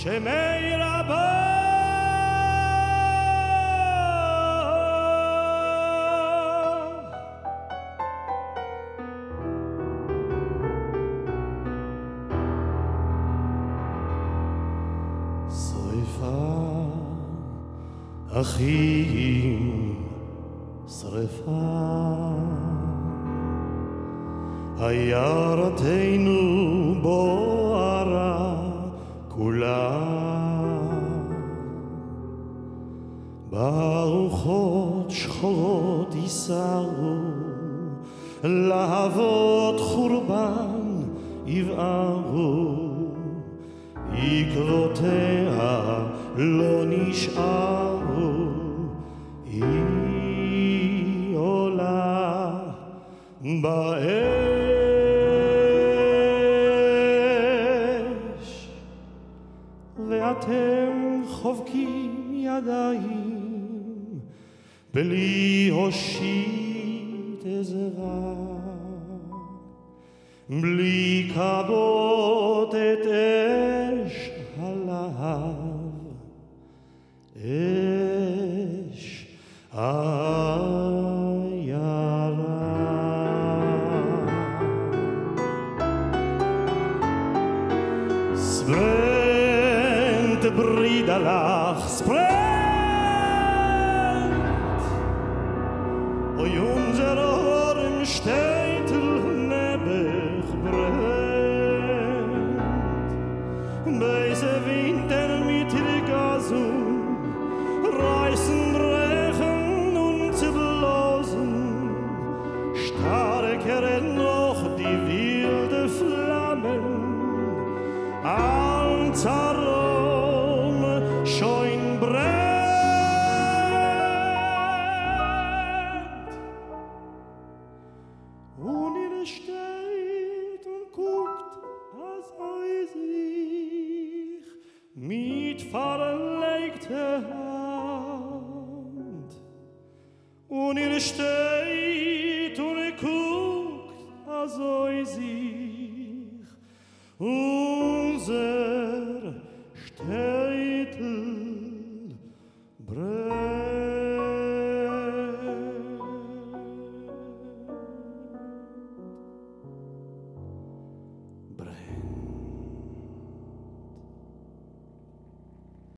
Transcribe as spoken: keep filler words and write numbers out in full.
שמי רבו שריפה אחים שריפה עיירתנו בוערה כולה ברוחות שחורות ייסערו להבות חורבן יבערו עקבותיה לא נשארו היא עולה באש ואתם חובקים ידיים בלי הושיט עזרה בלי כבות את אש הלהב אש העיירה ספרנט ברידה לך ספרנט אוי unser Horn steht nebach brennt Beise Winter mit der Gasung reißen, brechen und zerblasen starker noch die wilde Flammen als Arom schon brennt und ihr steht und guckt als sei sich mit verlegter Hand und ihr steht und ihr guckt als sei sich unser Städtel brennt brennt